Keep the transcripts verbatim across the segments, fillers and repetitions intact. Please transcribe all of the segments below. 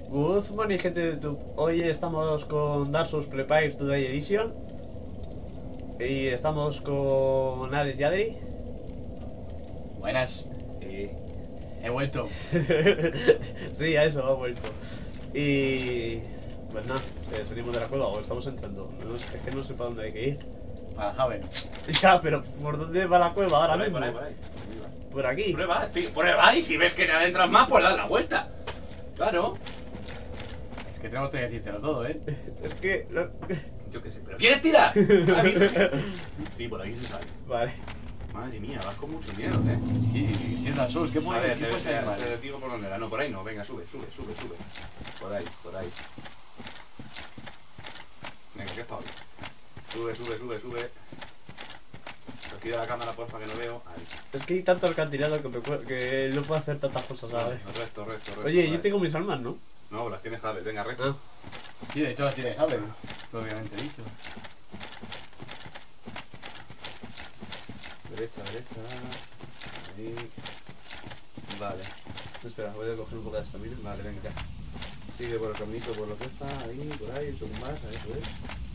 Good morning, gente de YouTube. Hoy estamos con Dark Souls Prepare Today Edition. Y estamos con Alex Yadri. Buenas. Y... He vuelto. sí, a eso ha vuelto. Y... pues nada, eh, salimos de la cueva o estamos entrando. No, es que no sé para dónde hay que ir. Para Javen. Ya, pero ¿por dónde va la cueva ahora Por ahí, mismo? por ahí, por ahí. Por aquí. Prueba, tío, prueba y si ves que te adentras más, pues das la vuelta. Claro. Es que tenemos que decírtelo todo, ¿eh? Es que... lo- Yo qué sé, pero ¿quieres tirar? ¡La Virgen! Sí, por ahí se sale. Vale. Madre mía, vas con mucho miedo, ¿eh? Sí, si es Dark Souls, ¿qué A puede, ver, ¿qué te, puede salir te- mal? te digo por dónde era. No, por ahí no, venga, sube, sube, sube, sube. Por ahí, por ahí. Venga, que es Pablo. Sube, sube, sube, sube. Retira la cámara, pues, para que no veo. Ahí. Es que hay tanto alcantilado que, me cue- que no puedo hacer tantas cosas a la vez. Recto, recto, recto. Oye, por yo ahí. tengo mis armas, ¿no? No, las tienes Javes, venga, recto. Ah. Sí, de hecho las tiene Javen. Obviamente dicho. Derecha, derecha. Ahí. Vale. Espera, voy a coger un poco de estamina. Vale, venga, ya. Sigue por el caminito, por lo que está, ahí, por ahí, un poco más, a eso es.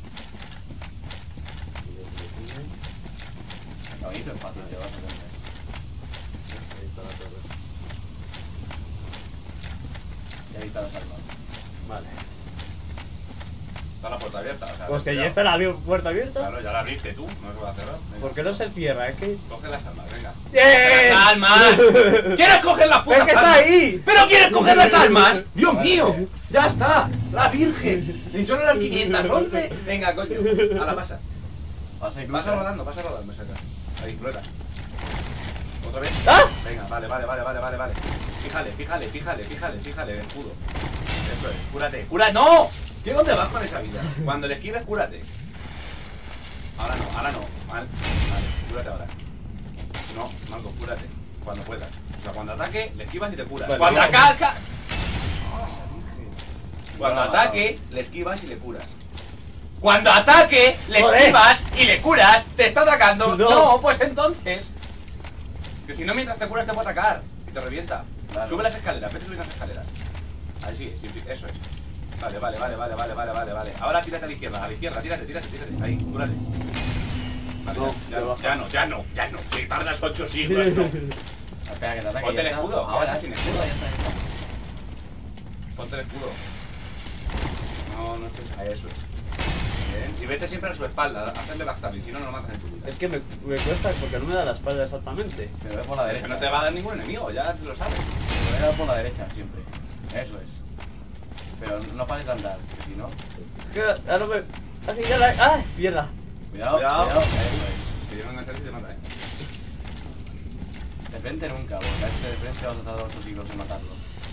Sigue, sigue, sigue. Lo hizo es fácil, te vas a entender. Ahí está la torre. Ya ahí está las armas. Vale. Está la puerta abierta, o sea... Pues que ya cuidado. está la abier- puerta abierta. Claro, ya la abriste tú, no se va a cerrar. Venga. ¿Por qué no se cierra? Es que... Coge las armas, venga. ¡Bien! ¡Las almas! ¿Quieres coger las putas ¡Es que está armas? ahí! ¿Pero quieres coger las almas? ¡Dios mío! ¡Ya está! ¡La Virgen! Y solo eran quinientas once. Venga, coño. A la pasa. Pasa y Pasa cruza. rodando, pasa rodando, saca. Ahí, rueda. ¿Otra vez? ¡Ah! Venga, vale, vale, vale, vale, vale, vale. Fíjale, fíjale, fíjale, fíjale, fíjale, el escudo. Eso es, cúrate. ¡Cura! ¡No! ¿Qué dónde vas con esa vida? Cuando le esquives, cúrate. Ahora no, ahora no. Mal. Vale, cúrate ahora. No, Marco, cúrate. Cuando puedas. O sea, cuando ataque, le esquivas y te curas. Vale, cuando vale. ataca. Cuando No, no, ataque, le esquivas y le curas. Cuando ataque, le Joder. esquivas y le curas. ¿Te está atacando? No. No, pues entonces. Que si no, mientras te curas te puede atacar. Y te revienta. Claro. Sube las escaleras, vete a subir las escaleras. Ahí sí, sí, eso es. Vale, vale, vale, vale, vale, vale, vale, vale. Ahora tírate a la izquierda, a la izquierda, tírate, tírate, tírate. Ahí, cúrate. Vale, No, ya, ya no, baja. ya no, ya no, ya no. Si tardas ocho siglos, no. Espera que te ataque. Ponte ya el está. escudo, Ahora, ahora sin escudo. Ya está, ya está. Ponte el escudo. No, no estés a eso. Bien. Y vete siempre a su espalda, hacerle backstabbing, si no, no lo matas en tu vida. Es que me, me cuesta porque no me da la espalda exactamente. Pero ve por la Es derecha. que no te va a dar ningún enemigo, ya lo sabes. Pero ve por la derecha siempre. Eso es. Pero no pares de andar, que si no. Es que ahora me... ¡Ah, que ya la... ¡Ah! ¡Mierda! Cuidado, Cuidado. cuidado. Eso es. Que yo no enganchar y te mata, eh. De frente nunca, porque a este de frente vas a tardar ocho siglos en matarlo.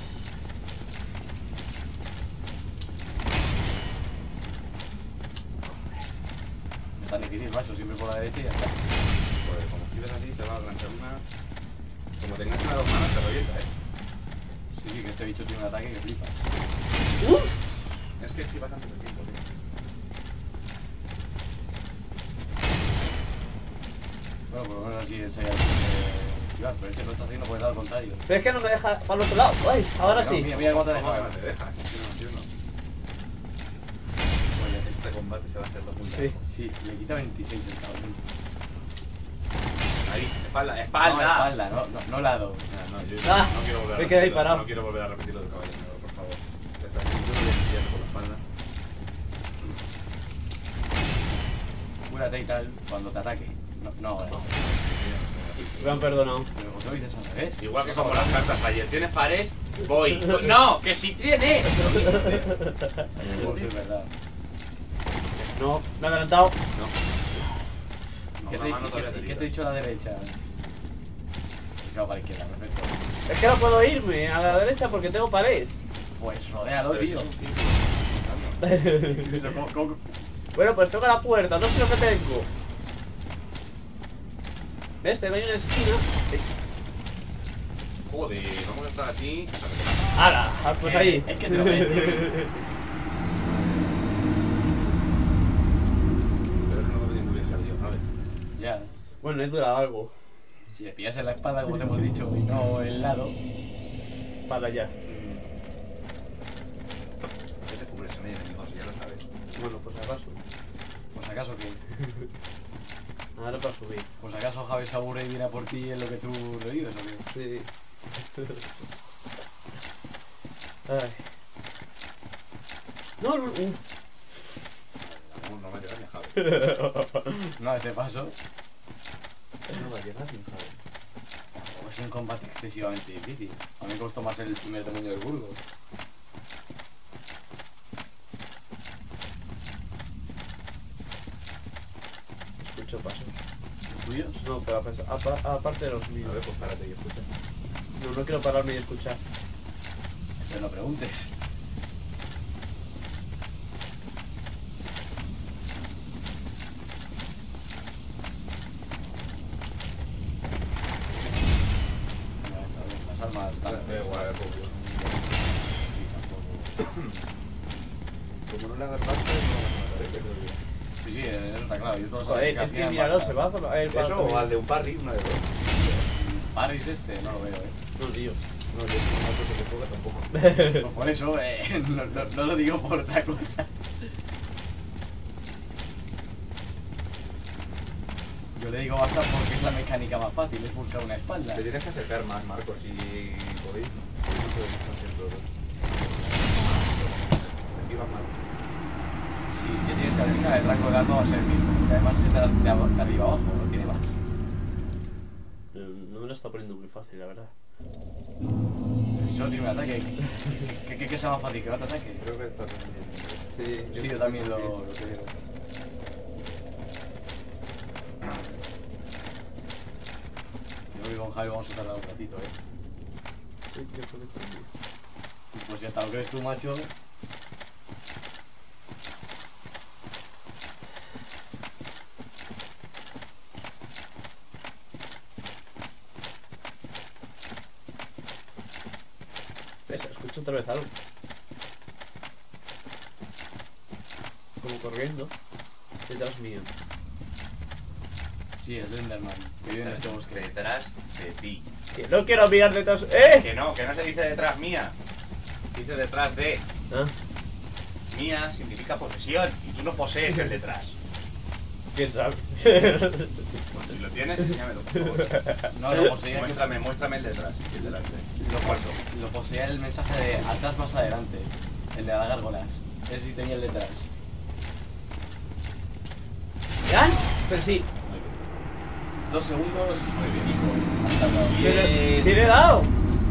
No es tan difícil, macho, siempre por la derecha y ya está. Pues como esquives así, te va a enganchar una. Como te engancha una dos manos, te revienta, eh. Sí, sí, que este bicho tiene un ataque que flipas. Es que esquivas antes del tiempo, tío. Bueno, por lo menos así ensayar eh, esquivar, pero este lo está haciendo por el lado contrario. Pero es que no me deja para el otro lado. ¡Ay! Ahora No, sí. Mira, mira cómo te ¿Cómo que deja. no te dejas? Sí, no entiendo. Oye, este combate se va a hacer dos puntos. Sí. Sí, le quita veintiséis el cabrón. Ahí, espalda, No, espalda. espalda, no, no, no lado. No, no, yo Ah, no quiero volver a me quedé ahí repetirlo, parado. No quiero volver a repetir lo del caballero, por favor. Ya está, yo lo voy a pillar por la espalda. Cúrate y tal, cuando te ataque. No, no, ahora. Me han perdonado. Pero ¿por qué lo dices al revés? Igual que como las cartas ayer. ¿Tienes pares? Voy. No, que si tienes. Pues es verdad. No, me he adelantado. No. ¿Qué No, te, la mano qué- todavía te qué te he tira. dicho a la derecha? Claro, para la izquierda, perfecto. Es que no puedo irme a la derecha porque tengo pared. Pues rodéalo, Pero tío. eso es un círculo. Pero ¿cómo- cómo- Bueno, pues toca la puerta, no sé lo que tengo. ¿Ves? Te veo en una esquina. Joder, vamos a estar así. ¡Hala! Ah, pues ahí. Es que te lo metes. Pero es que no me viene muy bien salido, ¿sabes? Ya. Bueno, he durado algo. Si le pillas en la espada, como te hemos dicho, y no el lado. Para allá. no hay enemigos, ya lo sabes. Bueno, pues acaso. Pues acaso que... Ahora para subir. Pues acaso Javi se aburre y viene a por ti en lo que tú le dices, ¿o qué? Sí. Ay. No, no, uf. No, no me llegas ni a Javi. No, este paso No va a llegar ni Javi. es un combate excesivamente difícil. A mí me costó más el primer tamaño del Burgos. Escucho pasos. ¿Los tuyos? No, pero a pesar- apa- aparte de los A míos. ver, pues párate y escucha. No, no quiero pararme y escuchar. Pero no preguntes. Las armas están... Da igual, es obvio. Como no le hagas paso, no lo vas a matar, ¿eh? Que te lo digo. Sí, sí, eso está claro. Yo todos los Joder, ataques es que hacían míralo, marca. se va por la- el Eso o al de un parry, una de dos. Paris este, no lo veo, eh. No, tío. No, yo no una cosa que juega tampoco. Pues por eso, eh, no, no, no lo digo por otra cosa. Yo le digo basta porque es la mecánica más fácil, es buscar una espalda. Te tienes que acercar más, Marcos, si podéis. Un poquito de distancia entre todos. Encima mal. Si te tienes que acercar, el rango de arma va a ser el mismo. Y además es de, de, ab- de arriba abajo, no tiene más. No, no me lo está poniendo muy fácil, la verdad. Si solo tiene un ataque, ¿qué, qué, qué sea más fácil que otro ataque? Creo que está bien. Sí, Sí, yo también lo, lo creo. Yo creo que con Javi vamos a tardar un ratito, eh. Sí, que fue conmigo. Pues ya está, lo crees tú, macho. Ves, escucho otra vez algo. Como corriendo. Detrás mío. Sí, es Enderman, que vive en este bosque. Detrás de ti. Que no quiero mirar detrás. ¡Eh! Que no, que no se dice detrás mía. Dice detrás de. ¿Ah? Mía significa posesión y tú no posees el detrás. ¿Quién sabe? Pues si lo tienes, enséñamelo, por favor. No, lo poseía, que- Muéstrame, muéstrame el detrás. y el delante. lo, pos- lo poseía el mensaje de atrás más adelante, el de las gárgolas. Ese sí tenía el detrás. ¿Ya? Pero sí. Muy bien. Dos segundos, Muy bien. hijo, hasta luego. Pero, Bien. sí le he dado.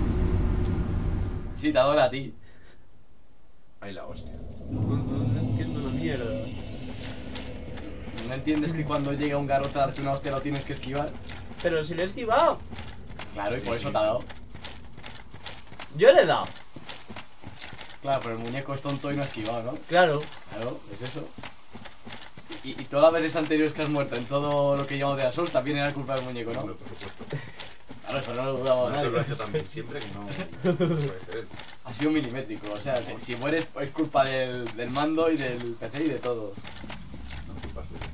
Sí, te adora a ti. Ahí la hostia. No, no- no entiendo una mierda. ¿No entiendes que cuando llega un garrote a darte una hostia lo tienes que esquivar? Pero si le he esquivado. Claro, y Sí, por sí. eso te ha dado. Yo le he dado. Claro, pero el muñeco es tonto y no ha esquivado, ¿no? Claro. Claro, es eso. Y, y todas las veces anteriores que has muerto en todo lo que llevamos de la Souls también era culpa del muñeco, ¿no? Hombre, por supuesto. Claro, eso no lo dudaba Esto lo ha nadie. hecho también siempre, que no, no puede ser él. Ha sido milimétrico, o sea, si, si mueres es culpa del, del mando y del P C y de todo. No es culpa suya.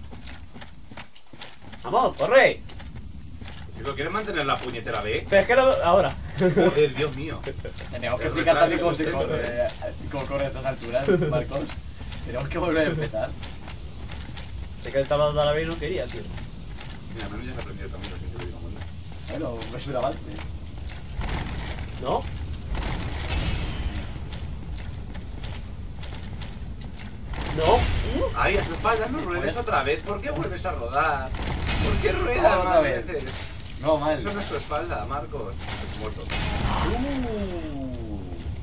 Vamos, corre. Chico, ¿quieres mantener la puñetera B? Pero es que lo... ahora. Joder, Dios mío. Tenemos que El explicar retraso también cómo es se intenso, corre, eh, cómo corre a estas alturas, Marcos. Tenemos que volver a empezar. De que estaba dando la vez y no quería, tío. Mira, al menos ya has aprendido el camino sin que lo diga Monda. Bueno, es un avance. ¿No? No. Uf. Ay, a su espalda no Sí, ruedes pues. otra vez. ¿Por qué vuelves a rodar? ¿Por qué ruedas Ahora otra más vez. veces? No, mal. Eso no es su espalda, Marcos. Es muerto. Uh.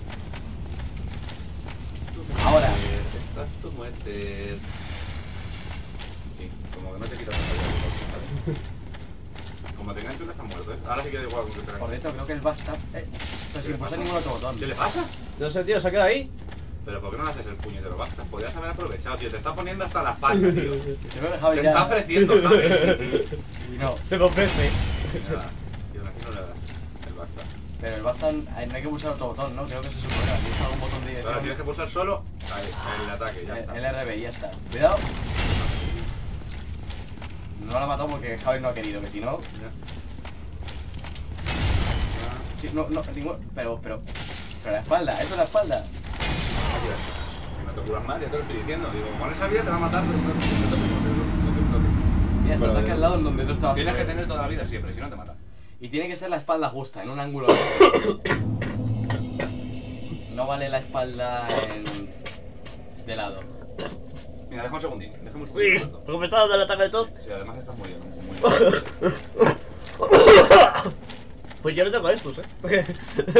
Ahora. Estás tu muerte. Sí, como que no te quitas la ¿vale? Como te engancho no estás muerto, ¿eh? Ahora sí que da igual con que te Por enganche. dentro creo que el basta. Eh, pero ¿Qué sin le pulsar pasa? ningún otro botón. ¿Qué le pasa? No sé, tío, se ha quedado ahí. Pero ¿por qué no le haces el puñetero basta? Podrías haber aprovechado, tío. Te está poniendo hasta la espalda, tío. Yo creo que Javi Se ya- está ofreciendo, ¿sabes? Y no. Se me ofrece. Y nada, tío, aquí no le da el basta. Pero el basta eh, no hay que pulsar otro botón, ¿no? Creo que ese es un problema. Pulsa algún botón de Ahora dirección. tienes que pulsar solo ahí, el ataque, ya Eh, está. El R B y ya está. Cuidado. No lo ha matado porque Javi no ha querido, que si no. Ya. Sí, no, no, ningún. Pero, pero. Pero la espalda, eso es la espalda. Adiós. te curas más, ya te lo estoy diciendo. Digo, con esa vida te va a matar. No te toques, no te toques. Mira, está Bueno, ataque al lado en donde no estaba. Tienes que tener toda la vida siempre, si no te mata. Y tiene que ser la espalda justa, en un ángulo. No vale la espalda en... de lado. Mira, deja un segundín. Dejemos un Uy, segundo. porque me está dando el ataque de tos. Sí, además estás muriendo. Muy bien. Pues yo no tengo estos, eh. A ver.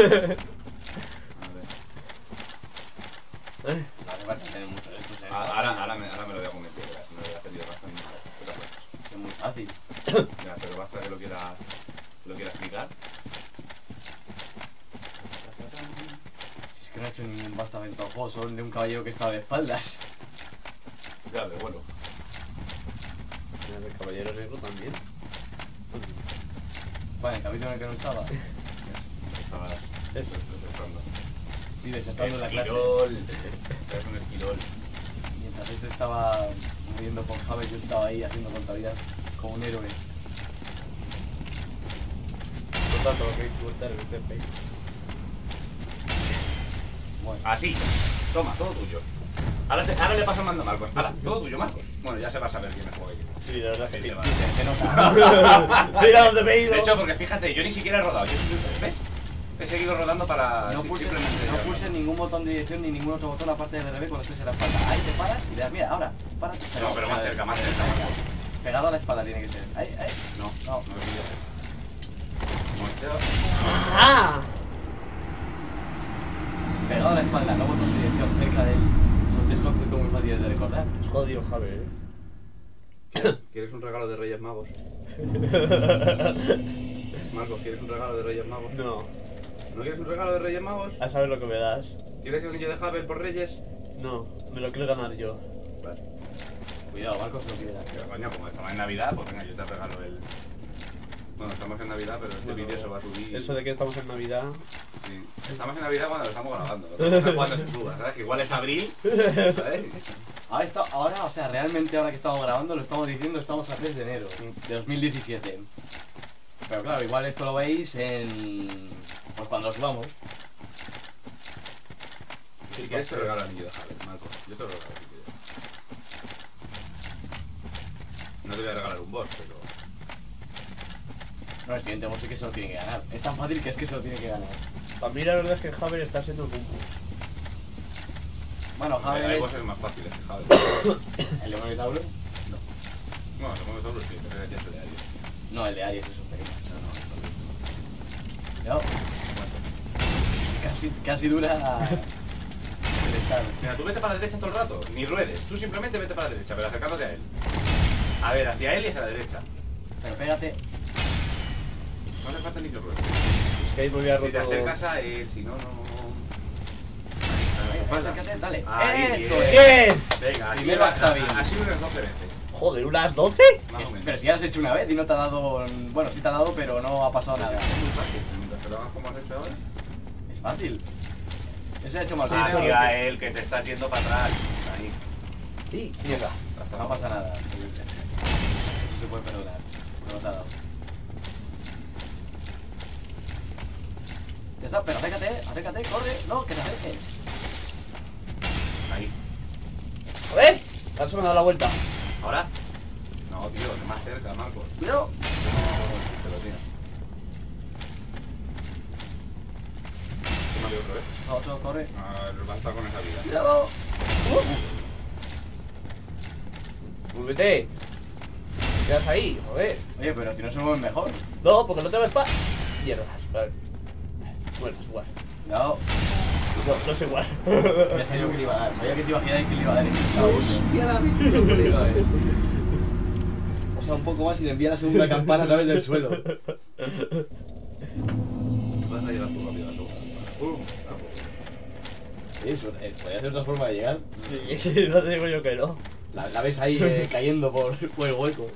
No hace falta tener mucho de estos, ¿eh? Ah, Ahora, ahora, me, ahora me lo voy a comentar. Me lo voy a hacer yo bastante. Es muy fácil. Ya, pero basta que lo quiera, que lo quiera explicar. Si es que no he hecho ningún bastante al juego, solo de un caballero que estaba de espaldas. Ya, de vuelo. Mira, el caballero negro también. Vale, el capítulo en el que no estaba. Estabas Eso. desertando. Sí, desertando en la clase. Esquirol. Eres un esquirol. Mientras este estaba muriendo con Javes, yo estaba ahí haciendo contabilidad como un héroe. Por tanto, lo que hay que cortar el T P. Bueno, Así. Toma, todo tuyo. Ahora, te, ahora le paso el mando a Marcos. Ahora, todo tuyo, Marcos. Bueno, ya se va a saber quién me juega aquí. Sí, de verdad que sí. se va. sí, se, se nota. Mira dónde me he ido. De hecho, porque fíjate, yo ni siquiera he rodado. Yo, ¿ves? He seguido rodando para... No sí, pulses, simplemente no llegar. pulses ningún botón de dirección ni ningún otro botón aparte del R B cuando estés en la espalda. Ahí te paras y le das, mira, ahora, para. No, pero más cerca, más cerca. Pegado a la espalda tiene que ser. Ahí, ahí. No, No. no he ido. Monteo. ¡Ah! Pegado a la espalda, no botón de dirección cerca de él. Es un concepto muy fácil de recordar. Jodido, Javier, eh. ¿Quieres, ¿Quieres un regalo de Reyes Magos? Marcos, ¿quieres un regalo de Reyes Magos? No. ¿No quieres un regalo de Reyes Magos? A saber lo que me das. ¿Quieres el niño de Havel por Reyes? No, me lo quiero ganar yo. Vale. Cuidado, Marcos no quiere dar. Pero coño, como estamos en Navidad, pues venga, yo te regalo el... Bueno, estamos en Navidad, pero este Bueno, vídeo se va a subir... Eso de que estamos en Navidad. Sí. Estamos en Navidad cuando lo estamos grabando. No sé cuándo se suba, ¿sabes? Que igual es abril, ¿sabes? Ahora, está, ahora, o sea, realmente ahora que estamos grabando, lo estamos diciendo, estamos a tres de enero de dos mil diecisiete. Pero claro, igual esto lo veis en... pues cuando lo subamos. Si quieres te regalo el niño de Havel, Marcos. Yo te lo regalo si quieres. No te voy a regalar un boss, pero... No, el siguiente boss sí que se lo tiene que ganar. Es tan fácil que es que se lo tiene que ganar. Para mí la verdad es que Javier está siendo Kung Fu. Bueno, Javier Hay es... bosses más fáciles que Havel. ¿El León de Tauro? Bueno, se come todo, sí, pero ya se de Aries. No, el de Aries es un pelín. No, no. Casi, casi dura el estar. Mira, tú vete para la derecha todo el rato, ni ruedes, tú simplemente vete para la derecha, pero acercándote a él. A ver, hacia él y hacia la derecha. Pero pégate. No hace falta ni que ruedes. Es que ahí me voy a Si te roto. acercas a él, si no, no... Venga, acércate, dale. Ahí, Eso bien. es. ¡Bien! Venga, así Primero va- está bien. Así unas doce veces. Joder, ¿unas doce? Más Sí, o menos. pero si ya lo has hecho una vez y no te ha dado... Bueno, sí te ha dado, pero no ha pasado nada. Es muy fácil, mientras te lo hagas como has hecho ahora. Es fácil. Eso se ha hecho más Sí, fácil. sí, Hacia él, que te estás yendo para atrás. Ahí. Sí, mierda. Hasta No abajo. pasa nada. Eso se puede perdonar. No te ha dado. Ya está, pero acércate, acércate, corre. No, que te acerques. Ahí. Joder, ahora se me ha dado la vuelta. ¿Ahora? No, tío, que más cerca, Marcos. Cuidado. No, te lo tiene. Tómale otra vez. No, otro, corre. Ah, va a estar con esa vida. Cuidado. Muévete. Quedas ahí, joder. Oye, pero si no se mueven mejor. No, porque no te vas para... Mierdas, vale. Bueno, es igual. Cuidado. No, no es igual. Ya sabía que le iba a dar. Sabía que se iba a girar y que le iba a dar. ¡Hostia, la bicho! O sea, un poco más y le envía la segunda campana a través del suelo. Vas a llegar tú rápido a la segunda. ¡Pum! Eso, eh, podría ser otra forma de llegar. Sí, no te digo yo que no. La, la ves ahí eh, cayendo por, por el hueco.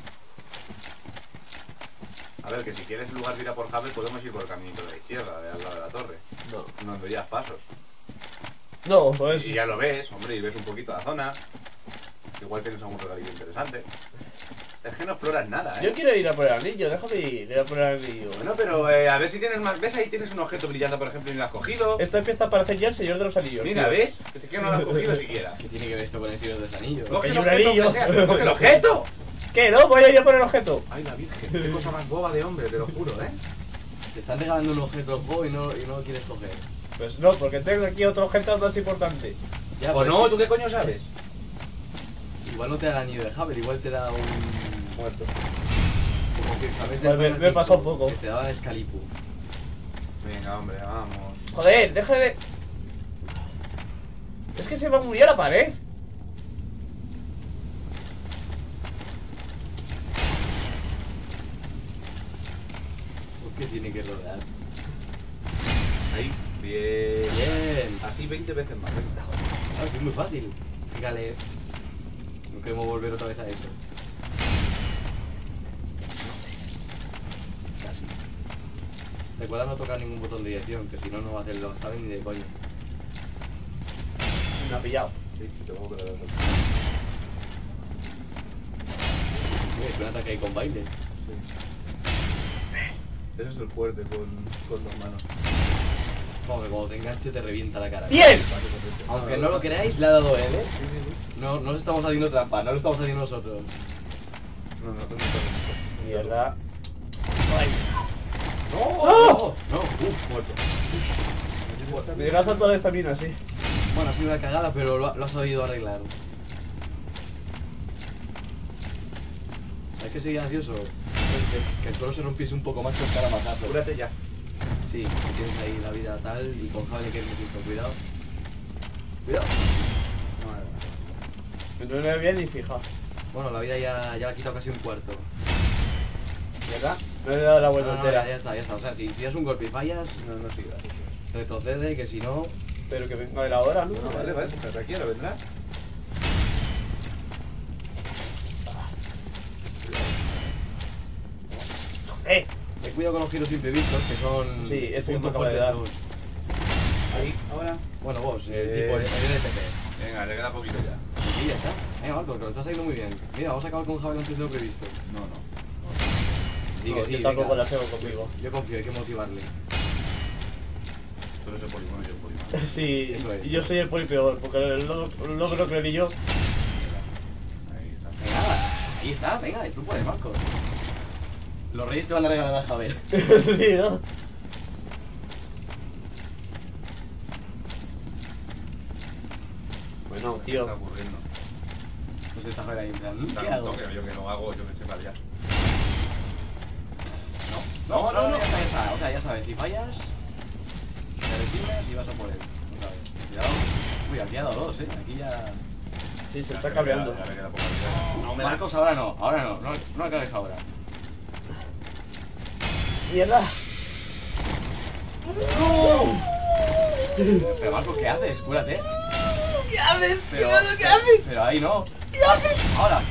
A ver, que si quieres en lugar de ir a por Havel podemos ir por el caminito de la izquierda, de al lado de la torre. No. No veías pasos. No, pues... Y ya lo ves, hombre, y ves un poquito la zona. Igual tienes algún regalito interesante. Es que no exploras nada, ¿eh? Yo quiero ir a por el anillo, déjame ir, ir a por el anillo. Bueno, pero eh, a ver si tienes más... ¿Ves? Ahí tienes un objeto brillante, por ejemplo, y no lo has cogido. Esto empieza a parecer ya el Señor de los Anillos. Mira, tío. ¿ves? Es que no lo has cogido siquiera. ¿Qué tiene que ver esto con el Señor de los Anillos? Coge el hay un objeto, anillo. que sea, pero coge el objeto. ¿Qué? ¿No? Voy a ir a por el objeto. Ay, la virgen, qué cosa más boba de hombre, te lo juro, ¿eh? Te están regalando un objeto al juego y no, y no lo quieres coger. Pues no, porque tengo aquí otro objeto más importante. Ya, ¿O pues no? sí. ¿Tú qué coño sabes? Igual no te da el anillo de Havel, igual te da un... Muerto. Como que sabes Pues me- me he pasado un poco. Que te daba Excalibur. Venga, hombre, vamos. Joder, deja de... Es que se va muy a la pared. ¿Por qué tiene que rodear? Ahí, bien. Bien. Así veinte veces más. venga. Claro, es muy fácil. Fíjale. No queremos volver otra vez a esto. Casi. Recuerda no tocar ningún botón de dirección, que si no, no va a hacer los examen ni de coño. Me ha pillado. Sí, tengo que ver eso. Uy, es un ataque ahí con baile. Ese es el fuerte con, con dos manos. Como que cuando te enganche te revienta la cara. ¡Bien! Aunque no lo creáis, le ha dado él, ¿eh? Sí, sí, sí. No, no lo estamos haciendo trampa, no lo estamos haciendo nosotros. No, no, no, no. Mierda. ¡No! ¡No! ¡No! ¡Uf! Muerto. Me gasta toda esta mina, sí. Bueno, ha sido una cagada, pero lo, ha- lo ha sabido arreglar. ¿Sabes qué sería gracioso? Que el suelo se rompiese un poco más con cada mazazo. Cúrate ya. Sí, que tienes ahí la vida tal y con Javi que es muy justo. Cuidado. Cuidado. Que no le voy ni fija. Bueno, la vida ya, ya le ha quitado casi un cuarto. ¿Verdad? No le he dado la vuelta No, no, entera. ya, ya está, ya está. O sea, si, si das un golpe y fallas, No, no sigas. retrocede, que si no... Pero que venga él ahora, ¿no? No, vale, vale, pues aquí ahora vendrá. ¡Eh! Ten cuidado con los giros imprevistos, que son... Sí, ese punto me acaba de dar. fuerte. Ahí, ahora. Bueno, vos, el Eh. tipo, el, el N P C. Venga, le queda poquito ya. Sí, ya está. Venga, Marco, que lo estás haciendo muy bien. Mira, vamos a acabar con Javi antes de lo previsto. No, no. Sí, No, que sí, yo tampoco venga. la tengo conmigo. Yo confío, hay que motivarle. Tú eres el polígono y yo el polígono. Sí, Eso es. y yo soy el poli peor, porque no, no creo que ni yo. Ahí está. Venga, ahí está, venga, tú puedes, Marco. Los reyes te van a regalar a Javi. Sí, ¿no? Bueno, ¿Qué tío. está ocurriendo? No sé, está Javi ahí en plan, ¿qué Dame un hago? toque, yo que no hago, yo que sé, vale ya. No, no, no, ya está, ya está. O sea, ya sabes, si fallas, te resignas y vas a por él. Otra vez. Cuidado. Uy, aquí ha dado dos, eh. Aquí ya... Sí, se Ya está me cabreando. queda- ya me queda poca vida. No, Marcos, ahora no, ahora no, no, no acabes ahora. ¡Mierda! Pero Marcos, ¿qué haces? Cúrate. ¿Qué haces? Pero, ¿Qué haces? Pero ahí no. ¿Qué haces? Ahora.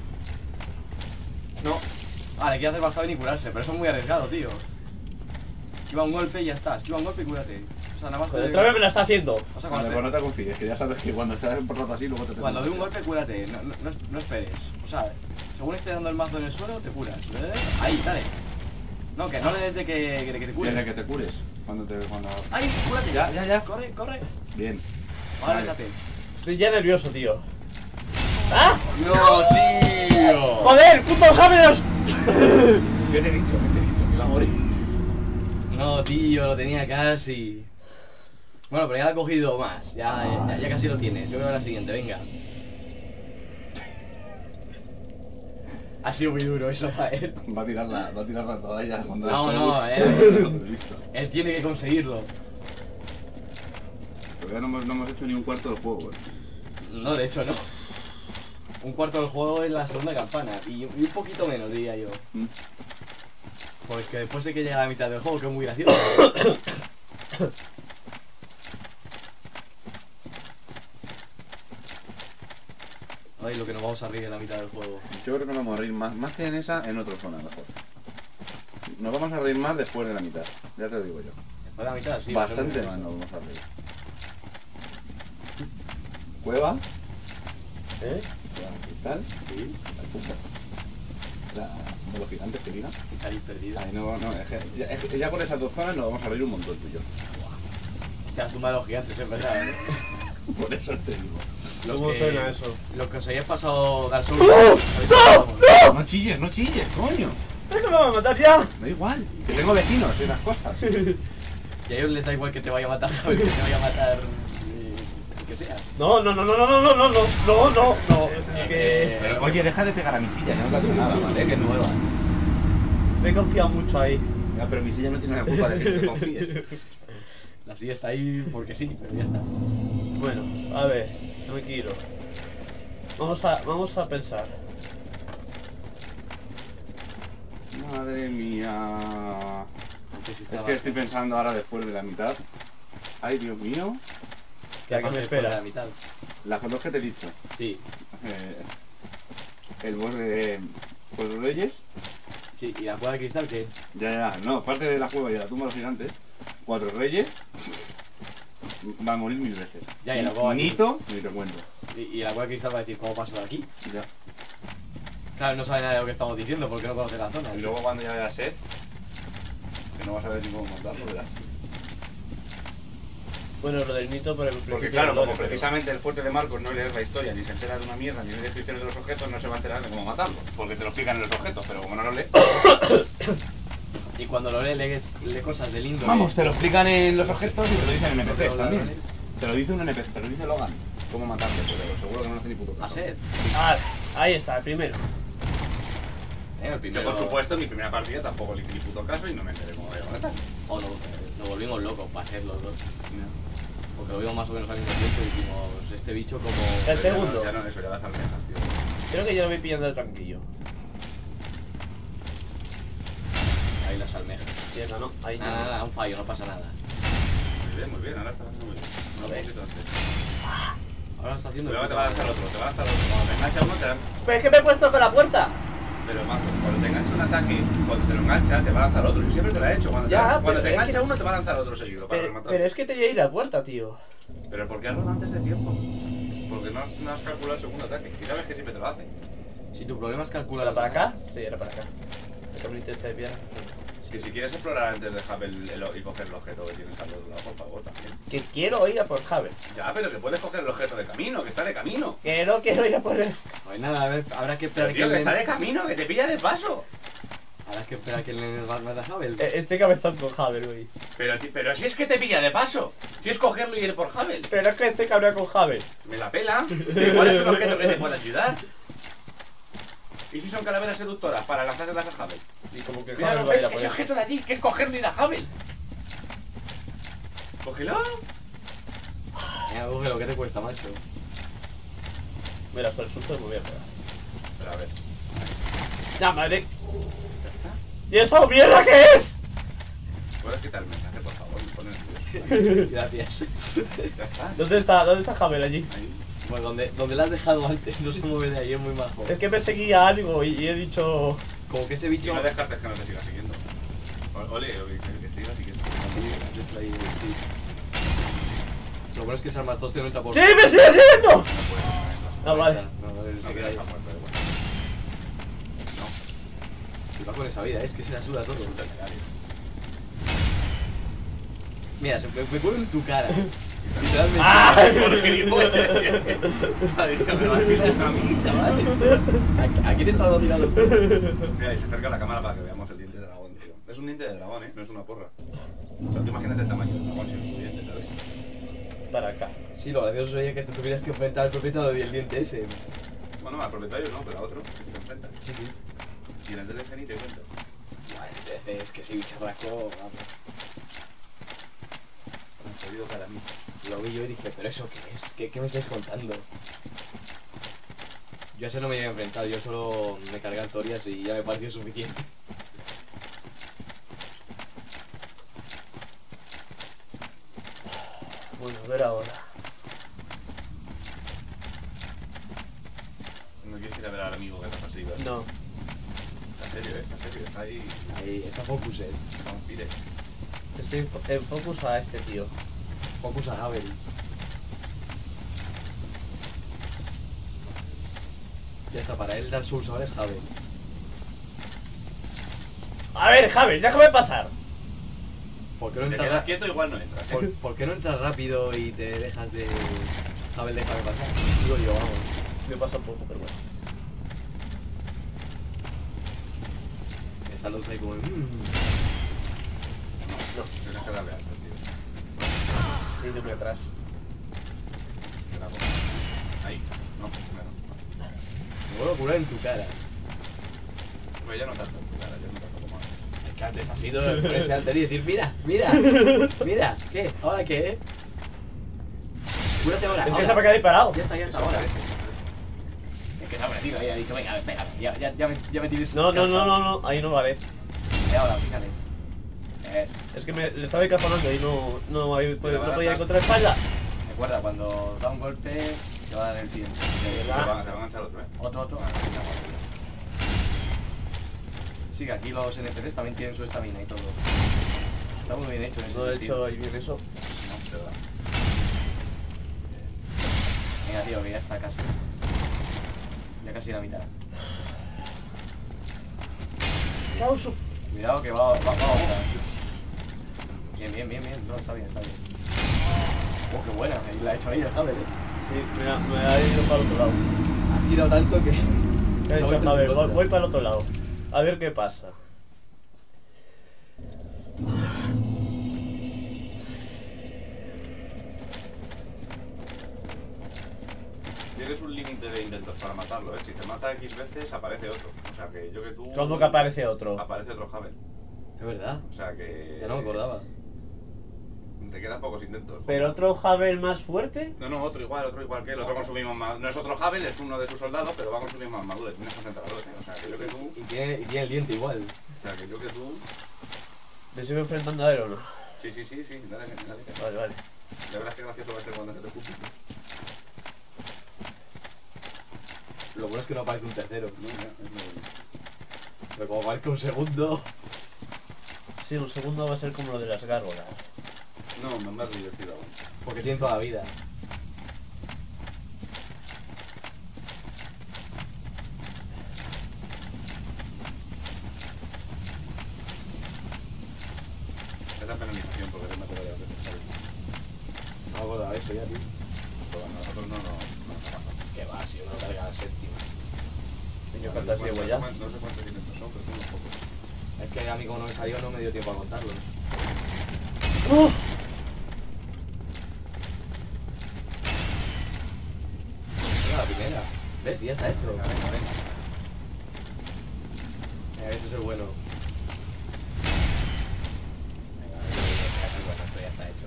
No. Vale, quiere hacer bastante y curarse, pero eso es muy arriesgado, tío. Esquiva un golpe y ya está. Esquiva un golpe y cúrate. O sea, nada más... Joder, otra vez me la está haciendo. O sea, Vale, cuando, pues no te confíes, que ya sabes que cuando estás por rato así, luego te cuando de un golpe, cúrate. No, no, no, no esperes. O sea, según esté dando el mazo en el suelo, te curas. ¿Eh? Ahí, dale. No, que no le des de que, que, que te cures. Desde que te cures. Cuando te... Cuando... ¡Ay, cúrate! Ya, ya, ya. Corre, corre. Bien. Ahora Vale. déjate. Estoy ya nervioso, tío. ¡Ah! ¡No, tío! ¡Joder, puto Jamelos! ¿Qué te he dicho? ¿Qué te he dicho? Que iba a morir. No, tío, lo tenía casi. Bueno, pero ya lo ha cogido más. Ya, ya, ya casi lo tienes. Yo creo que la siguiente, venga. Ha sido muy duro eso para él. Va a tirar la, va a tirar la toalla cuando... No, no, eh. eh. Listo. Él tiene que conseguirlo. Todavía no hemos, no hemos hecho ni un cuarto del juego, eh. No, de hecho no. Un cuarto del juego es la segunda campana. Y, y un poquito menos, diría yo. Mm. Pues que después de que llega a la mitad del juego, que es muy gracioso. Ay, lo que nos vamos a reír en la mitad del juego. Yo creo que nos vamos a reír más, más que en esa, en otra zona mejor. Nos vamos a reír más después de la mitad, ya te lo digo yo. Después de la mitad, sí. Bastante pero- más nos vamos a reír. Cueva, ¿Eh? cueva de cristal, Sí. al punto. La, de los gigantes que digan. Ahí perdido. Ay, no, no, es que ya, es que ya con esas dos zonas nos vamos a reír un montón tú y yo. Hostia, la tumba de los gigantes, es verdad, ¿eh? Por eso te digo. Los ¿Cómo que- suena eso? Los que os hayáis pasado Dark Souls. ¡No! No chilles, no chilles, coño. ¡Es que me va a matar ya! Da igual, que tengo vecinos y esas cosas. Y a ellos les da igual que te vaya a matar, Javi, que te vaya a matar. Eh, el que sea. No, no, no, no, no, no, no, no, no, no, no, no. Es que Pero, oye, deja de pegar a mi silla, ya no te ha hecho nada, ¿vale? Que es nueva. me he confiado mucho ahí. Ya, pero mi silla no tiene la culpa de que te confíes. La silla está ahí porque sí, pero ya está. Bueno, a ver, tranquilo. Vamos a, vamos a pensar. Madre mía. Antes Es estaba. que estoy pensando ahora después de la mitad. Ay, Dios mío. Que aquí me espera. La mitad. Las dos que te he dicho. Sí, Eh, el bosque de Cuatro Reyes. sí, y la cueva de cristal que. Ya, ya, no, aparte de la cueva y de la tumba de los gigantes. Cuatro Reyes. Va a morir mil veces. Ya, y la cueva aquí. Nito, ni te cuento. Y, y la cueva de cristal va a decir cómo paso de aquí. Ya. Claro, no sabe nada de lo que estamos diciendo porque no conoce la zona. Y luego cuando ya veas sed, que no vas a ver ni cómo montarlo, ¿verdad? Bueno, lo del mito por el Porque principio claro, del como lore, pero- precisamente el fuerte de Marcos no lees la historia, ni se entera de una mierda, ni lee descripciones de los objetos, no se va a enterar de cómo matarlos. Porque te lo explican en los objetos, pero como no lo lees... Y cuando lo lee, lee, lee cosas del índole. Vamos, te lo explican en los objetos y te lo dicen en N P Cs Los también. ladrones. Te lo dice un N P C, te lo dice Logan. Cómo matarte, pero seguro que no hace ni puto caso. A ser. Ah, ahí está, el primero. Eh, el primero. Yo, por supuesto, en mi primera partida tampoco le hice ni puto caso y no me enteré cómo voy a matar. O no, eh, nos volvimos locos para ser los dos. Porque lo vimos más o menos al mismo tiempo y dijimos, este bicho como... El Pero ya segundo. no- Ya no, eso, ya las almejas, tío. Creo que yo lo voy pillando de tranquillo. Ahí las almejas. Sí, esa no, ahí Nada, no. nada, un fallo, no pasa nada. Muy bien, muy bien, ahora está haciendo muy bien. A No, ver. poquito antes. Ahora lo está haciendo... Luego te va a lanzar otro, te va a lanzar otro. Cuando te engancha uno, te da... Pero es que me he puesto con la puerta. Pero Marcos, cuando te engancha un ataque, cuando te lo engancha, te va a lanzar otro. Yo siempre te lo he hecho. Cuando te, Ya, cuando pero te es engancha que- uno, te va a lanzar otro seguido para Pero, rematar. pero es que te voy a ir a la puerta, tío. Pero ¿por qué has rodado antes de tiempo? Porque no, no has calculado el segundo ataque. Y sabes que siempre te lo hace. Si tu problema es calcular... ¿Era para acá? Sí, era para acá. El caminito este de piedra. Que si quieres explorar antes de Havel el, el- y coger el objeto que tienes al otro lado, por favor, también. Que quiero ir a por Havel. Ya, pero que puedes coger el objeto de camino, que está de camino. Que no quiero ir a por él. No hay nada, a ver, habrá que Pero esperar tío, que que el está de nene... camino, que te pilla de paso. Habrá que esperar que el nene va a Havel. Eh, Estoy cabezón con Havel, güey. Pero, ti- pero si es que te pilla de paso. Si es cogerlo y ir por Havel. Pero es que estoy cabreado con Havel. Me la pela. Igual es un objeto que te puede ayudar. ¿Y si son calaveras seductoras para lanzárselas a Havel? Y como que Mira, Havel ¿no va a ves? ir a por Ese él. objeto de allí, que es cogerlo y ir a Havel. Cógelo. Mira, cógelo, ¿qué te cuesta, macho? Mira, hasta el susto me voy a pegar. Pero a ver, ¡Ya, madre! ya está. ¿Y esa mierda qué es? ¿Puedes quitar el mensaje, por favor? Me pones nervioso. Gracias. Ya está. ¿Dónde está? ¿Dónde está Havel allí? Ahí. Bueno, donde, donde la has dejado antes, no se mueve de ahí, es muy majo. Es que me seguía algo y, y he dicho... Como que ese Y bicho... no descartes que no te siga siguiendo. O- Ole, ole, que te siga siguiendo. Sí. Lo bueno es que se arma todo noventa por ¡Sí, me sigue siguiendo! No puede, no Ah, vale. No, no, él No, se que queda no ahí. está muerto, da igual. No, Y va con esa vida, es que se la suda todo. resulta legal. Mira, se me, me pone en tu cara. Literalmente. ¡Ay! Por gilipollas, ha dicho, me va a tirar a mí, chaval. ¿A, a quién está dando tirado? Mira, y se acerca la cámara para que veamos el diente de dragón, tío. Es un diente de dragón, ¿eh? No es una porra. O sea, tú imagínate el tamaño del dragón si es su diente, ¿sabes? Para acá. Sí, lo gracioso sería que te tuvieras que enfrentar al propietario del diente ese. Bueno, al propietario no, pero a otro, que te enfrentas. Sí, sí. Y en el D L G ni te cuento. Vale, es que ese bicharraco, vamos. Han jodido para mí. Lo vi yo y dije, ¿pero eso qué es? ¿Qué, qué me estáis contando? Yo a ese no me iba a enfrentar, yo solo me cargué Torias y ya me pareció suficiente. Bueno, a ver ahora. No quieres ir a ver al amigo que te ha perseguido. No. Está serio, ¿eh? Está serio. Está ahí. Ahí está Focus, eh. Está un pire. Estoy en fo- en focus a este tío. Focus a Havel. Ya está, para él Dark Souls ahora es Havel. A ver, Javi, déjame pasar. ¿Por qué no Te entras quedas ra- quieto, igual no entras. ¿eh? ¿Por, por qué no entras rápido y te dejas de... Javel, déjame pasar? Digo yo, vamos. Me pasa un poco, pero bueno. Esta luz ahí como... mm. No, tienes que darle alto, tío. Irme atrás. Te la pongo. Ahí. No, primero. Me vuelvo a curar en tu cara. Pues ya no tanto en tu cara, ya no tanto como antes. Es que antes ha sido ponerse alter y decir, mira, mira, mira, ¿qué? ¿Ahora qué? Cúrate ahora. Es que ahora. se me queda ahí parado. Ya está, ya está, Eso ahora. parece, eso Es que se ha parecido ahí, ha dicho, venga, venga, ya, ya, ya, me, ya me tienes No, no, no, cansado. no, no, ahí no vale. Y ahora, fíjate. Eso. Es que me le estaba encajonando y no, no, ahí, pues, no podía baratas. encontrar espalda. Recuerda, cuando da un golpe, se va a dar el siguiente. Se ¿Verdad? va, se va a enganchar otro, ¿eh? Otro, otro. Sí, que aquí los N P Cs también tienen su estamina y todo. Está muy bien hecho en ese No he sentido. hecho ahí bien eso. No, de verdad. Venga, tío, que ya está casi. Ya casi la mitad. Causo. Cuidado que va, va, va a otra. Bien, bien, bien, bien. No, está bien, está bien. Oh, qué buena. Ahí la ha hecho ahí el Javel, eh. Sí, me ha, me ha ido para el otro lado. Has girado tanto que... ¿Qué ha Se ha dicho vuelto Javier? en Voy, contra. voy para el otro lado. A ver qué pasa. Tienes un límite de intentos para matarlo, ¿eh? Si te mata X veces, aparece otro. O sea que yo que tú... ¿Cómo que aparece otro? Aparece otro Javel. Es verdad. O sea que... Ya no me acordaba. Te quedan pocos intentos. ¿Pero otro Javel más fuerte? No, no, otro igual, otro igual que él, otro con su misma armadura. No es otro Javel, es uno de sus soldados, pero va con su misma armadura, tiene concentradores, ¿eh? O sea que yo que tú... Y tiene, y tiene el diente igual. O sea que yo que tú... ¿Me sigo enfrentando a él o no? Sí, sí, sí, sí, dale, dale. Vale, vale. La verdad es que gracioso va a ser cuando se te ocupe. Lo bueno es que no aparece un tercero. No, ya, es muy bueno. Pero como aparezca un segundo... Sí, un segundo va a ser como lo de las gárgolas. No, me más divertido aún. Porque tiene toda la vida. Es la penalización porque te mete varias veces, ¿sabes? No me acuerdo de eso ya, tío. Pero a nosotros no nos no, nos pasa. Que va, si uno carga la séptima. ¿En qué No cartas sé llevo cuántos- ya? No sé cuántos intentos son, pero son unos pocos. Es que a mí como no me salió no me dio tiempo a contarlo. ¡Oh! Venga, la primera. ¿Ves? Ya está hecho. Venga, venga, venga. Venga, ese es el bueno. Venga, ese es el bueno, esto ya está hecho.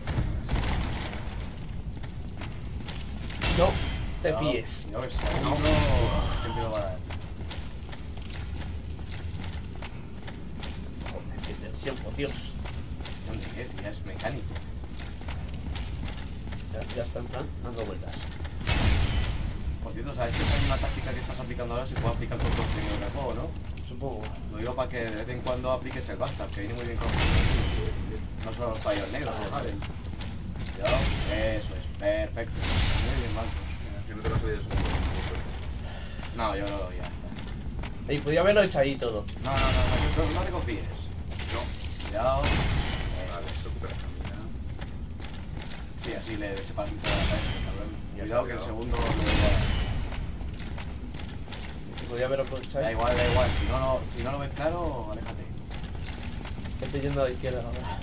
No, te No, fíes. No, el segundo siempre lo va a dar. Joder, qué tensión, por Dios. ¿Dónde es? Si ya es mecánico. Ya, ya está en plan dando vueltas. Por cierto, ¿sabes que esa misma táctica que estás aplicando ahora se puede aplicar con todos los enemigos del juego, no? Supongo. Lo digo para que de vez en cuando apliques el Bastard, que viene muy bien con... No solo los fallos negros, ¿sabes? Yo, eso es, perfecto. Muy bien, Marcos. Venga, que no te lo has oído eso. No, yo no, ya está. Y podía haberlo hecho ahí todo. No, no, no, no, no te confíes. No. Cuidado. Vale, recupera estamina. Sí, así le separas un poco la cabeza, cabrón. Ya Cuidado está, que el cuidado. segundo lo da. Y podía haberlo hecho Da ahí. igual, da igual. Si no, lo, si no lo ves claro, aléjate. Estoy yendo a la izquierda ahora.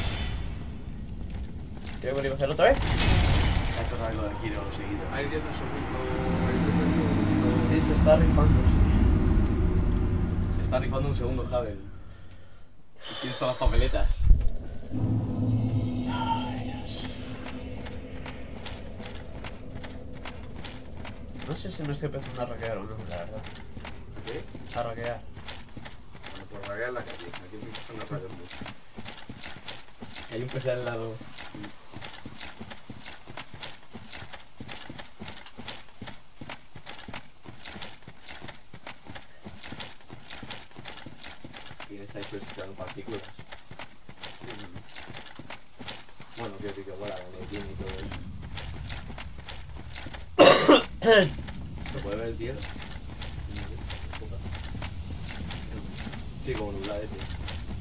Creo que lo iba a hacer otra vez. Ha hecho otra vez lo del giro seguido. Hay diez segundos. Sí, se está rifando, sí. Se está rifando un segundo, Javel. Tienes todas las papeletas. No sé si me estoy empezando a raquear o no, la verdad. ¿Qué? A raquear. Bueno, por raguear la calle. Aquí me están rayando mucho. Hay un P C al lado. Y está hecho tirando partículas. Bueno, quiero decir que vuela con el tiene y todo eso. ¿Se puede ver el cielo? Sí, como nublado, tío.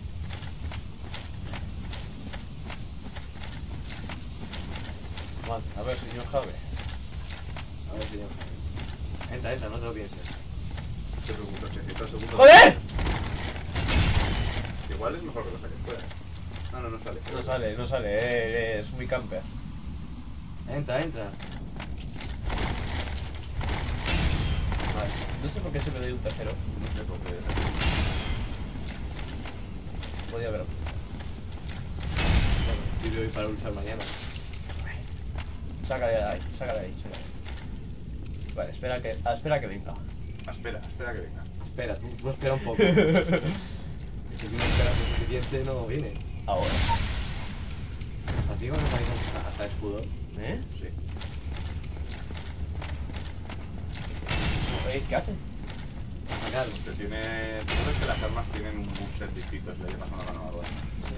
Aguanta, a ver, señor Jave. A ver, señor. Entra, entra, no te lo pienses. Te pregunto, ochocientos segundos. ¡Joder! Igual es mejor que lo saques fuera. No, no, no sale. No sale, no sale, eh, es muy camper. Entra, entra. Vale, no sé por qué se me doy un tercero. No sé por qué. Podía haber. Vídeo hoy para luchar mañana. Sácale de ahí, sácale de ahí, sácale de ahí. Vale, espera que, ah, espera que venga. Espera, espera que venga. Espera, tú, tú espera un poco. Es que si no esperas lo suficiente no viene. Ahora. ¿A ti cuando vais hasta, hasta escudo? ¿Eh? Sí. Eh, ¿Qué hace? Claro. Te tiene... ¿Tú sabes que las armas tienen un moveset distinto si le llevas una mano a la rueda? Sí.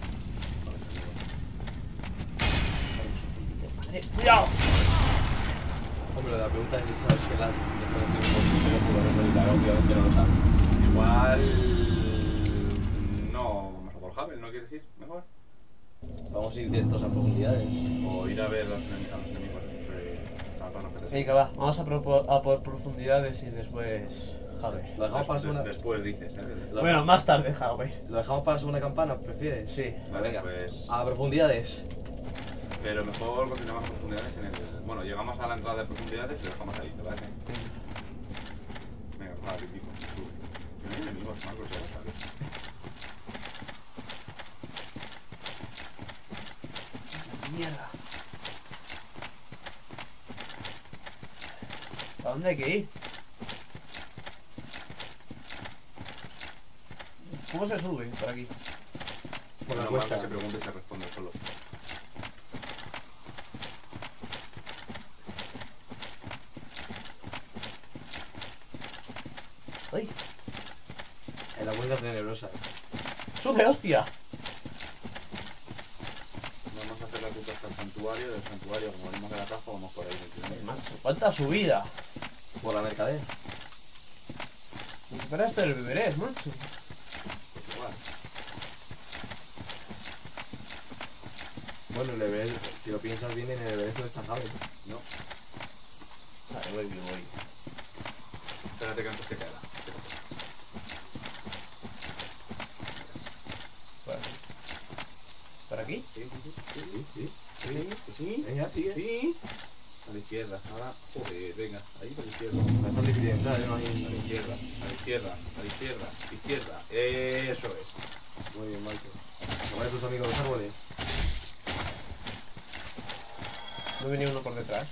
Madre, ¡cuidado! Hombre, la pregunta es si sabes que las distintas tienen un jugadores claro, obviamente no lo sabes. Igual... No, vamos a por Havel, ¿no quieres ir? Mejor. Vamos a ir directos a profundidades. O ir a ver los enemigos, a los enemigos. eh, a todos los que te- Venga, va, vamos a, propo- a por profundidades y después... Javier. ¿Lo dejamos para la Des- segunda? Después dices, ¿eh? Lo- Bueno, más tarde, Javier. ¿Lo dejamos para la segunda campana? ¿Prefieres? Sí. Vale, Venga, pues... a profundidades. Pero mejor continuamos a profundidades en el... Bueno, llegamos a la entrada de profundidades y lo dejamos ahí, ¿te parece? Venga, para ti, tipo. Que no hay enemigos, Marcos, ya lo sabes. Mierda. ¿A dónde hay que ir? ¿Cómo se sube por aquí? Por la Bueno, cuesta. Marcos se pregunta y se responde solo. ¡Ay! En la cuenca tenebrosa. ¡Sube, hostia! Vamos a hacer la ruta hasta el santuario, del santuario, como venimos de la caja, vamos por ahí. ¿entiendes? Macho, ¿cuánta subida? Por la mercader. Ni si fuera esto el beberés, macho. Pues igual. Bueno, el Everest, si lo piensas bien, en el Everest no está Javel. No, Vale, voy, voy, voy. espérate que antes se caiga. Por aquí. ¿Por aquí? Sí, sí, sí, sí, sí, Sí, sí, sí, Venga, sigue. sí. A la izquierda, ahora, joder, venga, ahí para la izquierda. Me está difícil entrar, yo no A la hay... izquierda, a la izquierda, a la izquierda, izquierda. Eso es. Muy bien, Michael. ¿Cómo tus amigos los árboles? ¿No venía uno por detrás?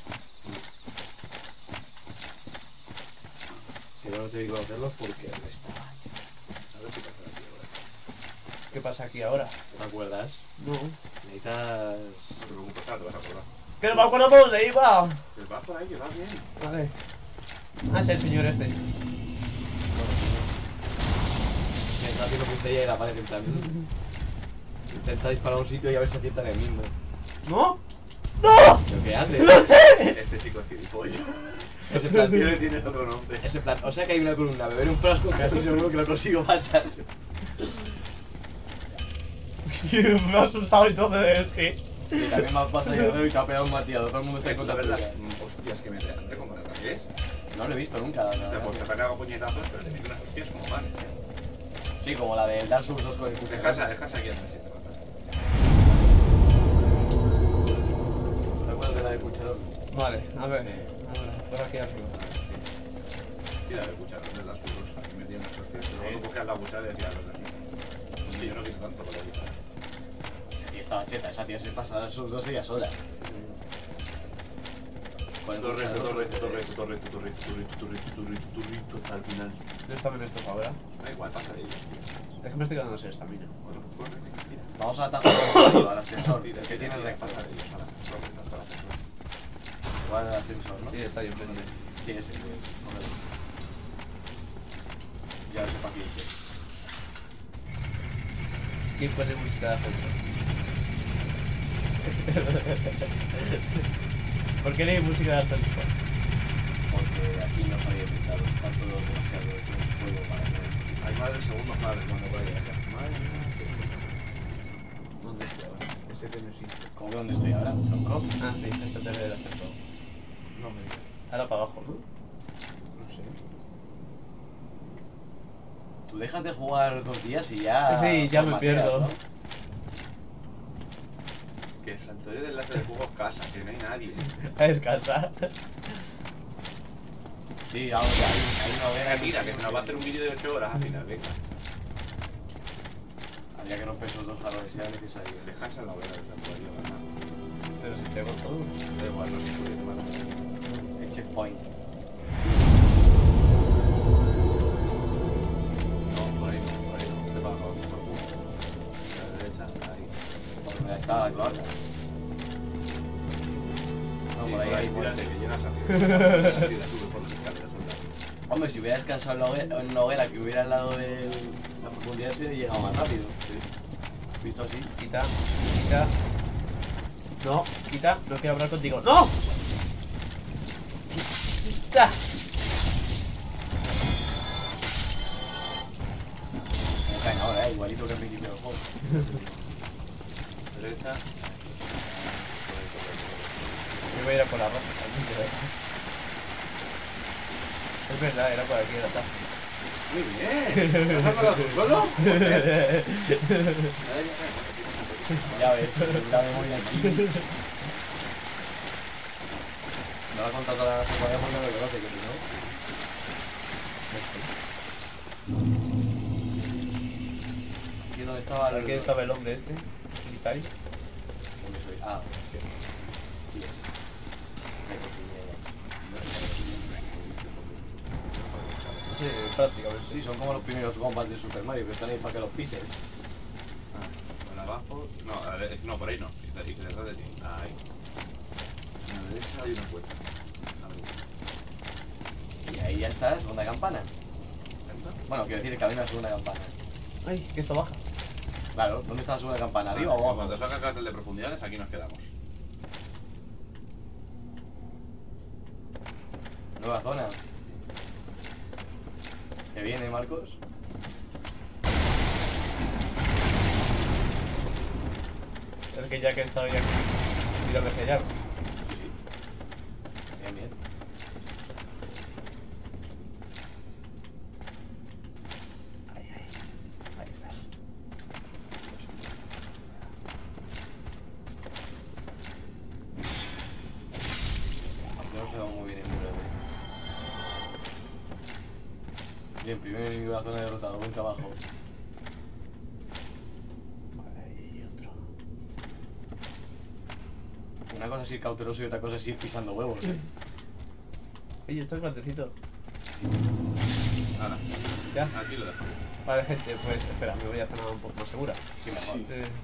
Que yo no te digo conocerlos porque no estaba. A ver qué pasa aquí ahora. ¿Qué pasa aquí ahora? ¿No te acuerdas? No. Necesitas... No te preocupes, ahora te vas a acordar. ¡Que no me acuerdo por dónde iba! Que vas por ahí, que vas bien. Vale. Ah, es el señor este. Bueno, que está haciendo puntilla y la pared en plan... Intenta disparar a un sitio y a ver si acierta en el mismo. ¿No? ¡No! ¿Pero qué haces? ¡No sé! Este chico es gilipollas. Ese plan, Tiene, tiene otro nombre. ese plan, o sea que hay una columna, beber un frasco casi seguro que lo consigo pasar. Me ha asustado y todo de este. Y también me ha pasado yo y te ha pegado un martillado, todo el mundo está en La contra verdad, tuya. mm, hostias que me pegan. ¿Te compras qué es? No lo he visto nunca, la O sea, verdad. pues te pegado puñetazos, pero te mete unas hostias como van. Sí, como la del Dark Souls dos con el cuchillo. Descansa, descansa aquí antes, si te pasa. ¿Te acuerdas de la de cuchillo? Vale, a ver. Ahora, por aquí arriba. Tira de cuchara, de las furos. Aquí metían las hostias. Y luego tú cogías la cuchara y decías los de aquí. Sí, yo no quito tanto con la cuchara. Esa tía estaba cheta, esa tía se pasa Dark Souls dos ella sola. Con el Torrete, cuchillo. torrete, torrete, torrete, torrete, torrete, torrete, torrete, torrete, hasta el final. Yo también esto ahora. Da igual, pasa de ellos. Es que me estoy quedando sin estamina. Bueno, corre, tira. Vamos a atajar al ascensor, Tira, el que tiene el tira, recto. pasa de ellos, ahora. Corre, hasta la persona. Igual el ascensor, ¿no? Sí, está ahí enfrente. Sí, ese. Joder. Ya ese paciente. ¿Quién pone música de ascensor? ¿Por qué no hay música de ascensor? Porque aquí no se había pintado, están todos demasiado hechos juego para que... Hay más del segundo padre cuando vaya allá. Madre mía, ¿Dónde estoy ahora? Ese que no existe. ¿Cómo que dónde estoy ahora? ¿Tronco? Ah, sí, eso te debe de hacer todo. No me digas. Ahora para abajo, ¿no? No sé. Tú dejas de jugar dos días y ya... Sí, ya me formateas, pierdo. ¿no? Que el santuario de enlace de juegos casa, que no hay nadie. A descansar. Sí, ahora hay, hay una hoguera. Venga, tira, que se nos va a hacer un vídeo de ocho horas al final, venga. Habría que romper esos dos jalones, si era necesario. Descansa en la hoguera del santuario, ¿verdad? Pero si te hago todo. Da igual, no sé si te mata. El checkpoint. No, por ahí no, por ahí no. Te vas por por culo. A la derecha, ahí. Bueno, ya está la cloaca. No, Sí, por ahí hay tírate, muerte. que llegas a... Tira, sube por las escaleras, anda. Hombre, si hubiera descansado en la hoguera, en una hoguera que hubiera al lado de la profundidad, se hubiera llegado más rápido. Sí. Visto así. Quita, quita. No, quita, no quiero hablar contigo. ¡No! Quita. Me caen ahora, eh, igualito que al principio del juego. Derecha. Yo voy a ir a por la ropa. Es verdad, era por aquí, era tal. Muy bien. ¿Te has acordado tú solo? Joder. Ya ves, la memoria aquí. No la ha contado toda la secundaria porque no lo conoce, que si no... ¿Y dónde estaba el...? Aquí estaba el hombre este, solitario. ¿Dónde soy? Ah, hostia. Sí, es. Qué posible. Sí, prácticamente. Sí, son como los primeros bombas de Super Mario, que están ahí para que los pises. Ah, bueno, abajo. No, a ver, no, por ahí no. Y de- y detrás de ti. Ahí. A la derecha hay una puerta. A ver. Y ahí ya está, segunda campana. ¿Esta? Bueno, quiero decir, el camino a la segunda campana. Ay, que esto baja. Claro, ¿dónde está la segunda campana? ¿Arriba o abajo? Cuando salga el cartel de profundidades, aquí nos quedamos. Nueva zona. ¿Qué viene, Marcos? Es que ya que he estado ya aquí, mira que sellar. Bien, bien. Ahí, ahí. Ahí estás. Aunque no se va muy bien el número de veces. Bien, primero enemigo de la zona derrotado, buen trabajo. Ahí otro. Una cosa es ir cauteloso y otra cosa es ir pisando huevos. ¿eh? Oye, esto es grandecito. Ahora, ¿Ya? aquí lo dejamos. Vale, gente, pues espera, me voy a zona un poco más segura. Sí, mejor. Sí. Eh,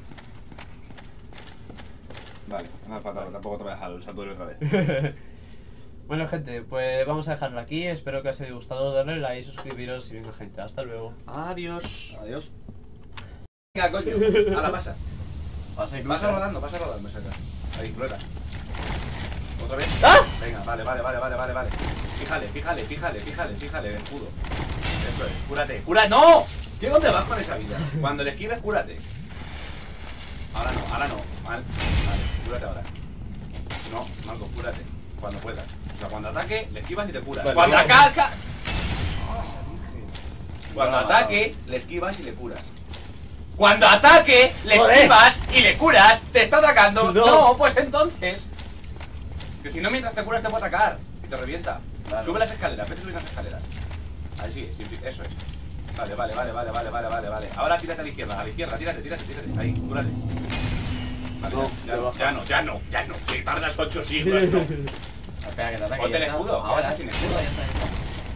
Vale, nada, para tampoco te voy a dejar el santuario otra vez. Bueno, gente, pues vamos a dejarlo aquí. Espero que os haya gustado. Darle like, suscribiros y venga, gente. Hasta luego. Adiós. Adiós. Venga, coño. A la pasa. Pasa y Pasa cruza. rodando, pasa rodando, me saca. Ahí, rueda. ¿Otra vez? ¡Ah! Venga, vale, vale, vale, vale, vale, vale. Fíjale, fíjale, fíjale, fíjale, fíjale, el escudo. Eso es, cúrate. ¡Cura! ¡No! ¿Qué dónde vas con esa vida? Cuando le esquives, cúrate. Ahora no, ahora no. Mal. Vale, cúrate ahora. No, Marco, cúrate. Cuando puedas. O sea, cuando ataque, le esquivas y te curas. Vale, cuando vamos. ataca. Cuando No, no, ataque, le esquivas y le curas. Cuando ataque, le Joder. esquivas y le curas. ¿Te está atacando? No. No, pues entonces. Que si no, mientras te curas te puede atacar. Y te revienta. Claro. Sube las escaleras, vete a subir las escaleras. Ahí sí, sí, eso es. Vale, vale, vale, vale, vale, vale, vale, vale. Ahora tírate a la izquierda, a la izquierda, tírate, tírate, tírate. Ahí, cúrate. Vale, No, ya, ya no, baja. ya no, ya no, ya no. Si tardas ocho siglos, no. Espera, que te ataque. Ponte ya el está. escudo, Ahora, ahora sin escudo. ya está, ya está.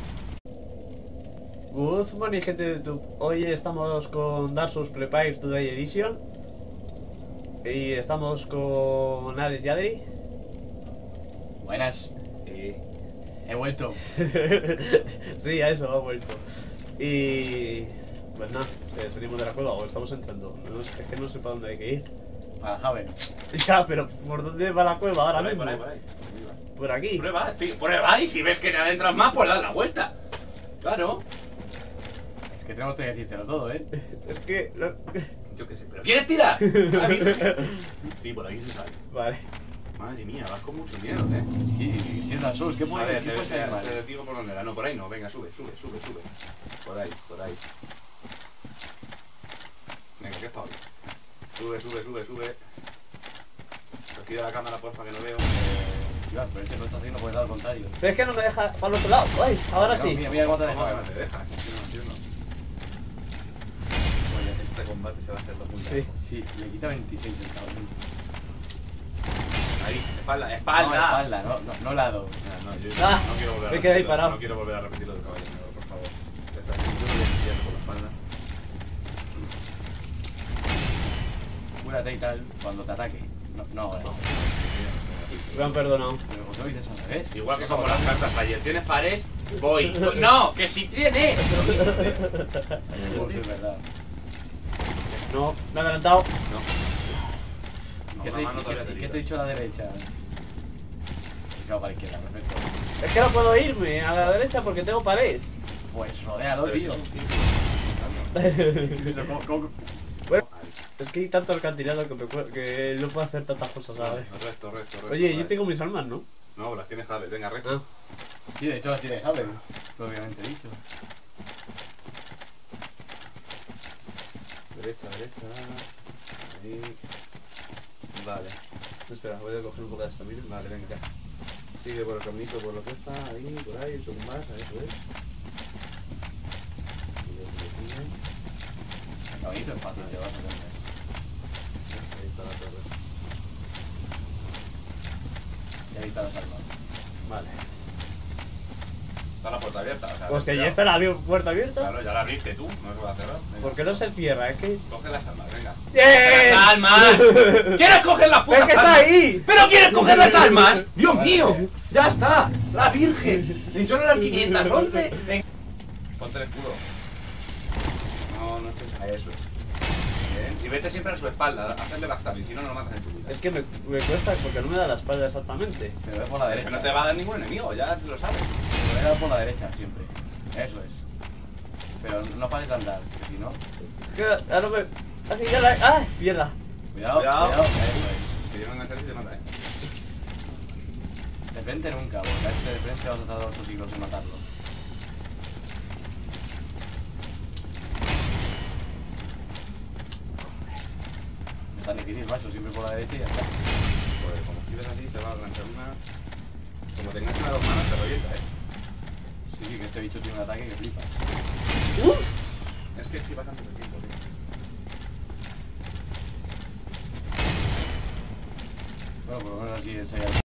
Good morning, gente de YouTube. Hoy estamos con Dark Souls Prepare Today Edition. Y estamos con Alex y Adri. Buenas. Eh, He vuelto. Sí, a eso ha vuelto. Y... pues nada, eh, salimos de la cueva o estamos entrando. No sé, es que no sé para dónde hay que ir. Para Javen. Ya, pero ¿por dónde va la cueva ahora por ahí, mismo? por ahí, por ahí. Por aquí. Prueba, tío, prueba y si ves que te adentras más, pues das la vuelta. Claro. Es que tenemos que decírtelo todo, ¿eh? Es que... lo- Yo qué sé, pero ¿quieres tirar? ¡La Virgen! Sí, por aquí se sale. Vale. Madre mía, vas con mucho miedo, ¿eh? Sí, si es Dark Souls, ¿qué A puede, ver, ¿qué te, puede salir te- mal? te digo por dónde era. No, por ahí no. Venga, sube, sube, sube, sube. Por ahí, por ahí. Venga, que es Pablo. Sube, sube, sube, sube. Retira la cámara, pues, para que no veo. Iván, pero este no está haciendo por el lado contrario. Pero es que no me deja para el otro lado. Ay, ahora No, sí. Mira, mira cómo te ¿Cómo que deja. no te dejas? Sí, no, sí, no. Oye, este combate se va a hacer dos puntos. Sí. Sí, le quita veintiséis el cabrón. Ahí, espalda, No, espalda. espalda, no, no, no lado. No, no, yo Ah, no quiero volver a me quedé ahí repetirlo, parado. No quiero volver a repetir lo del caballero, por favor. Ya está, yo me voy a pillar por la espalda. Cúrate y tal cuando te ataque. No, no, ahora. Me han perdonado. Pero ¿por qué lo dices al revés? Igual que como las cartas ayer. ¿Tienes pares? Voy. ¡No! ¡Que si tienes! No, sí, es verdad. No, me he adelantado. No. ¿Qué No, te, una mano qué- todavía te qué tira. te he dicho a la derecha? Claro, para la izquierda, perfecto. Es que no puedo irme a la derecha porque tengo pared. Pues rodéalo, Pero tío. eso es un círculo. Pero ¿cómo- cómo- Bueno, es que hay tanto alcantilado que, me cue- que no puedo hacer tantas cosas a la vez. Recto, recto, recto. Oye, yo vale. tengo mis almas, ¿no? No, las tienes Javes, venga, recto. Ah. Sí, de hecho las tiene Javel, obviamente dicho. Derecha, derecha. Ahí. Vale. Espera, voy a coger un poco de estamina. Vale, venga, ya. Sigue por el caminito, por lo que está, ahí, por ahí, un poco más, a eso es. Sigue, sigue, sigue. El caballito es fácil, te vas a hacer. Ahí está la torre. Y ahí están las armas. Vale. Está la puerta abierta, o sea... Pues que cuidado. ya está la abier- puerta abierta. Claro, ya la abriste tú, no se va a cerrar. Venga. ¿Por qué no se cierra? Es que... Coge las armas, venga. ¡Bien! ¡Las almas! ¿Quieres coger las ¡Es putas que está almas? ahí! ¿Pero quieres coger las almas? ¡Dios mío! ¡Ya está! ¡La Virgen! Y solo eran quinientos once. Venga. Ponte el escudo. No, no estés a eso. Bien. Y vete siempre a su espalda, hacerle backstabbing, si no, no lo matas en tu vida. Es que me, me cuesta porque no me da la espalda exactamente. Pero ve por la Es derecha. que no te va a dar ningún enemigo, ya lo sabes. Pero ve por la derecha siempre. Eso es. Pero no pares de andar, que si no... Es que ahora me... Así ya la... ¡Ah! ¡Mierda! Cuidado, Cuidado. cuidado. Eso Que yo no enganchar y te mata, eh. es. De frente nunca, porque a este de frente vas a tardar ocho siglos en matarlo. No es tan difícil, macho, siempre por la derecha y ya está. Pues como esquives así, te va a enganchar una... Como te engancha una dos manos, te revienta, eh. Sí, sí, que este bicho tiene un ataque que flipas. Es que esquivas antes de tiempo, tío. Bueno, por lo menos así ensayar.